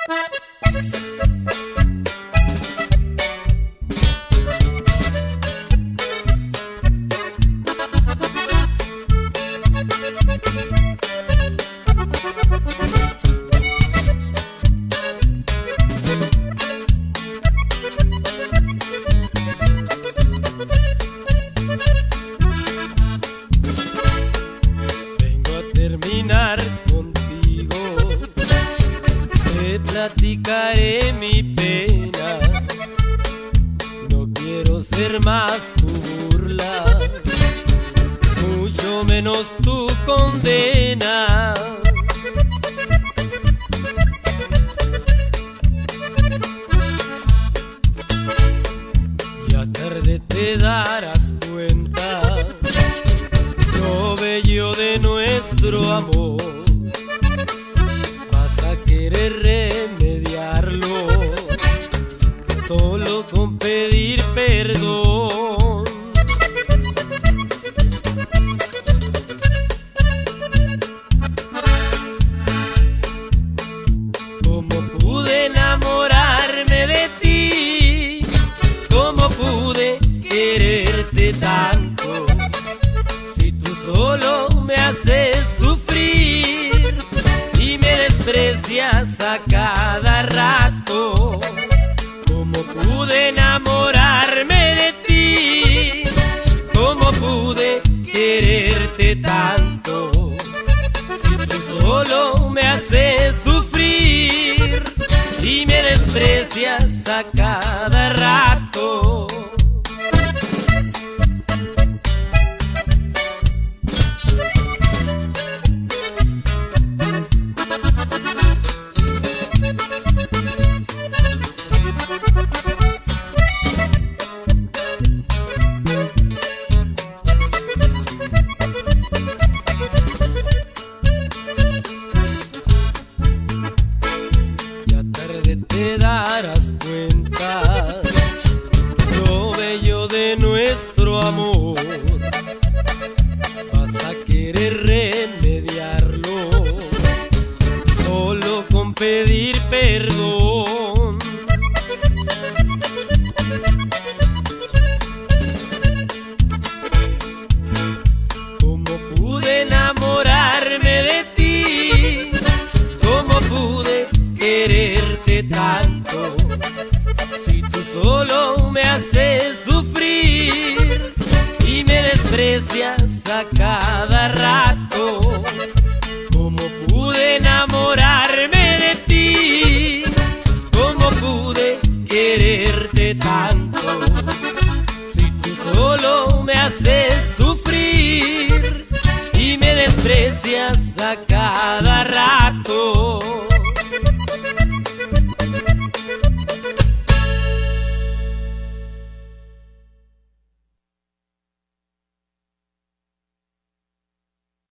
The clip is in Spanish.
Contigo te platicaré mi pena. No quiero ser más tu burla, mucho menos tu condena. Ya tarde te darás cuenta lo bello de nuestro amor. Vas a querer remediarlo solo con pedir perdón. ¿Cómo pude enamorarme de ti? ¿Cómo pude quererte tanto? Solo me haces sufrir y me desprecias a cada rato. ¿Cómo pude enamorarme de ti? ¿Cómo pude quererte tanto? Si tú solo me haces sufrir y me desprecias a cada rato. Te darás cuenta lo bello de nuestro amor. Vas a querer remediarlo solo con pedir perdón. ¿Cómo pude enamorarme de ti? ¿Cómo pude quererte tanto? Si tú solo me haces sufrir y me desprecias a cada rato. ¿Cómo pude enamorarme de ti? ¿Cómo pude quererte tanto? Si tú solo me haces sufrir y me desprecias a cada rato.